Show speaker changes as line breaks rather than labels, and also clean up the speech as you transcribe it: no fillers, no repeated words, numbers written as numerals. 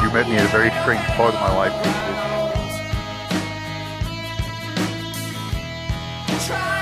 You met me at a very strange part of my life, Pixies.
Try